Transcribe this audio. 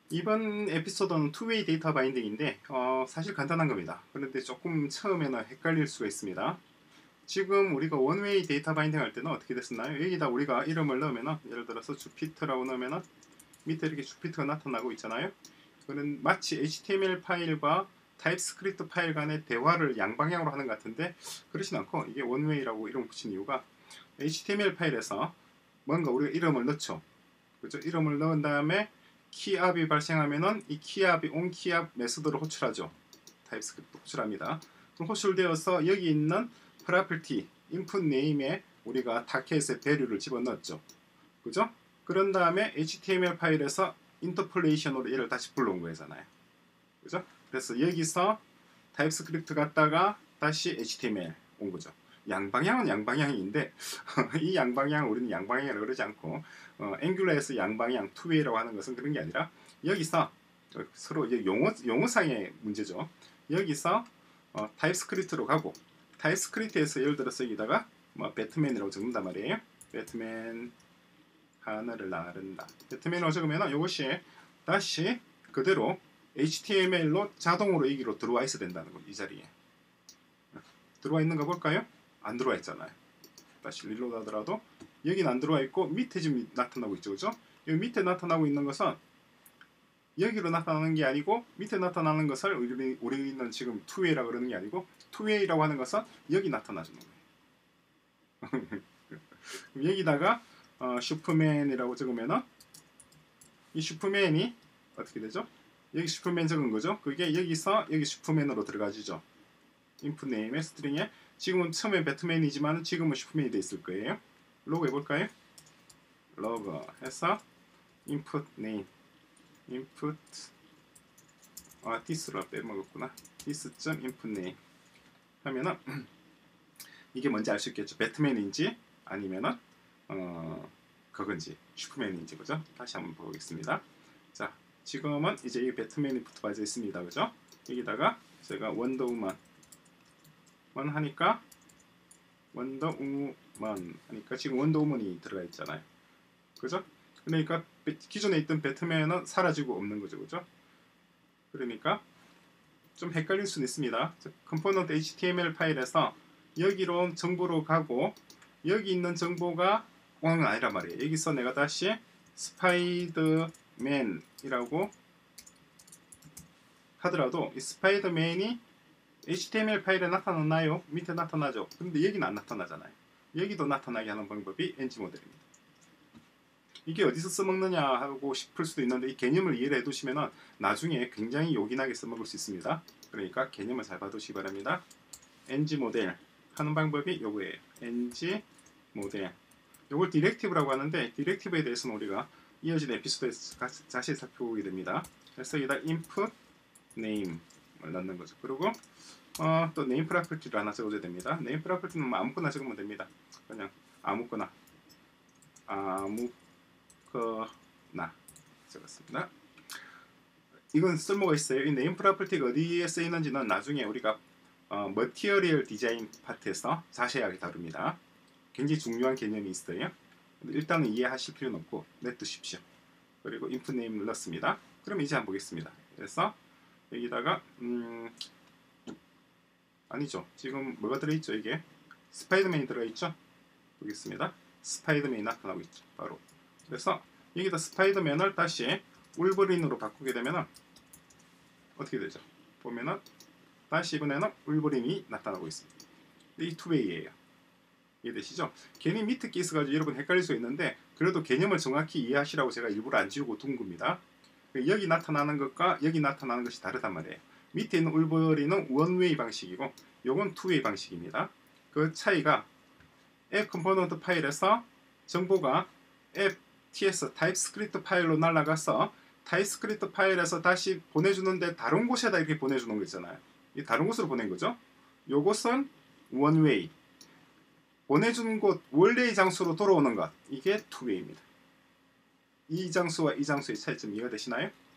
이번 에피소드는 투웨이 데이터 바인딩인데 사실 간단한 겁니다. 그런데 조금 처음에는 헷갈릴 수가 있습니다. 지금 우리가 원웨이 데이터 바인딩 할 때는 어떻게 됐었나요? 여기다 우리가 이름을 넣으면은, 예를 들어서 주피터라고 넣으면은 밑에 이렇게 주피터가 나타나고 있잖아요. 그는 마치 HTML 파일과 타입스크립트 파일 간의 대화를 양방향으로 하는 것 같은데, 그렇진 않고, 이게 원웨이라고 이름 붙인 이유가 HTML 파일에서 뭔가 우리가 이름을 넣죠. 그죠? 이름을 넣은 다음에 키압이 발생하면은 이 키압이 onKeyApp 메소드를 호출하죠. 타입스크립트 호출합니다. 그럼 호출되어서 여기 있는 property input name에 우리가 타켓의 value를 집어넣었죠. 그죠? 그런 다음에 HTML 파일에서 인터폴레이션으로 얘를 다시 불러온 거잖아요. 그죠? 그래서 여기서 타입스크립트 갔다가 다시 HTML 온 거죠. 양방향은 양방향인데 이 양방향 우리는 양방향이라고 그러지 않고 앵귤러에서 양방향 투웨이라고 하는 것은 그런 게 아니라, 여기서 서로 이제 용어상의 문제죠. 여기서 타입스크립트로 가고, 타입스크립트에서 예를 들어서 여기다가 배트맨이라고 적는단 말이에요. 배트맨 하늘을 나른다. 배트맨이라고 적으면 이것이 다시 그대로 HTML로 자동으로 여기로 들어와 있어야 된다는 거. 이 자리에 들어와 있는가 볼까요? 안 들어와 있잖아요. 다시 릴로드 하더라도 여기는 안 들어와 있고 밑에 지금 나타나고 있죠. 그죠? 여기 밑에 나타나고 있는 것은 여기로 나타나는 게 아니고, 밑에 나타나는 것을 우리는 지금 투웨이라고 그러는 게 아니고, 투웨이라고 하는 것은 여기 나타나주는 거예요. 여기다가 슈퍼맨이라고 적으면은 이 슈퍼맨이 어떻게 되죠? 여기 슈퍼맨 적은 거죠. 그게 여기서 여기 슈퍼맨으로 들어가지죠. 인풋 네임의 스트링에 지금은 처음에 배트맨이지만 지금은 슈퍼맨이 돼 있을 거예요. 로그 해볼까요? 로그 해서 인풋 네임 인풋 this로 빼먹었구나. this.input name 하면은 이게 뭔지 알 수 있겠죠. 배트맨인지 아니면은 그건지 슈퍼맨인지. 그죠? 다시 한번 보겠습니다. 자, 지금은 이제 이 배트맨이 붙어져 있습니다. 그죠? 여기다가 제가 원더우먼 하니까 지금 원더우먼이 들어가 있잖아요. 그죠? 그러니까 기존에 있던 배트맨은 사라지고 없는 거죠. 그죠? 그러니까 좀 헷갈릴 수는 있습니다. 컴포넌트 HTML 파일에서 여기로 정보로 가고, 여기 있는 정보가 꽝은 아니란 말이에요. 여기서 내가 다시 스파이더맨이라고 하더라도 이 스파이더맨이 HTML 파일에 나타났나요? 밑에 나타나죠. 근데 여기는 안 나타나잖아요. 여기도 나타나게 하는 방법이 ng 모델입니다. 이게 어디서 써먹느냐 하고 싶을 수도 있는데, 이 개념을 이해를 해두시면 나중에 굉장히 요긴하게 써먹을 수 있습니다. 그러니까 개념을 잘 봐두시기 바랍니다. ng 모델 하는 방법이 요거예요. ng 모델. 요걸 디렉티브라고 하는데, 디렉티브에 대해서는 우리가 이어진 에피소드에서 자세히 살펴보게 됩니다. 그래서 여기다 input name을 넣는 거죠. 그리고 또 네임 프로퍼티를 하나 적어줘야 됩니다. 네임 프로퍼티는 아무거나 적으면 됩니다. 그냥 아무거나 적었습니다. 이건 쓸모가 있어요. 이 네임 프로퍼티가 어디에 쓰이는지는 나중에 우리가 머티리얼 디자인 파트에서 자세하게 다룹니다. 굉장히 중요한 개념이 있어요. 일단은 이해하실 필요는 없고 냅두십시오. 그리고 input name을 넣습니다. 그럼 이제 한번 보겠습니다. 그래서 여기다가 아니죠. 지금 뭐가 들어있죠? 이게 스파이더맨이 들어있죠? 보겠습니다. 스파이더맨이 나타나고 있죠. 바로. 그래서 여기다 스파이더맨을 다시 울버린으로 바꾸게 되면은 어떻게 되죠? 보면은 다시 이번에는 울버린이 나타나고 있습니다. 이 투웨이예요. 이해되시죠? 괜히 밑에 끼 있어가지고 여러분 헷갈릴 수 있는데, 그래도 개념을 정확히 이해하시라고 제가 일부러 안 지우고 둔 겁니다. 여기 나타나는 것과 여기 나타나는 것이 다르단 말이에요. 밑에 있는 울버린은 원웨이 방식이고 요건 투웨이 방식입니다. 그 차이가 앱 컴포넌트 파일에서 정보가 앱 ts 타입스크립트 파일로 날아가서 타입스크립트 파일에서 다시 보내주는데 다른 곳에다 이렇게 보내주는 거 있잖아요. 이 다른 곳으로 보낸 거죠. 요것은 원웨이. 보내주는 곳 원래의 장소로 돌아오는 것, 이게 투웨이입니다. 이 장소와 이 장소의 차이점 이해가 되시나요?